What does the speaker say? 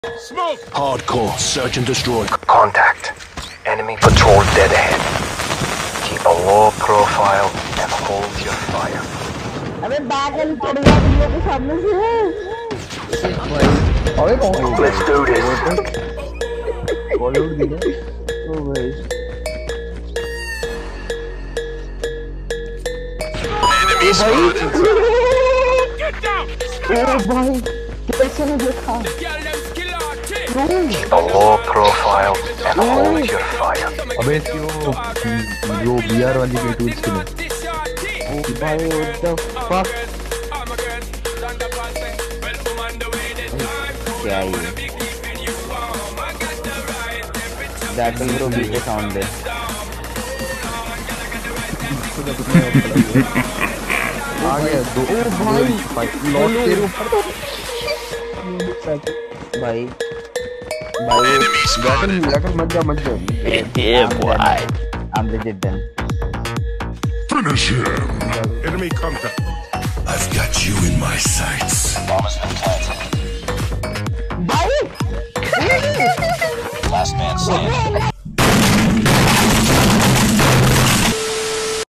Smoke! Hardcore, search and destroy. Contact. Enemy patrol dead ahead. Keep a low profile and hold your fire. अबे बैगन पड़ गया video के सामने से अबे कौन Let's do this. बॉलीवुड दिखा ओ भाई Enemy spotted! Get down! ओ भाई कैसे नहीं देखा Keep a low profile and hold your fire. अबे इसकी वो बीआर वाली के टूल्स के लिए ओ भाई व्हाट द फक क्या है ये दैट ब्रो बीट साउंड दे आ गया दो भाई लॉक तेरे ऊपर भाई Enemy spotted! लेकिन मत जा yeah boy I'm legit done Finish him! Enemy contact! I've got you in my sights. Bomb has been planted. भाई Last man standing.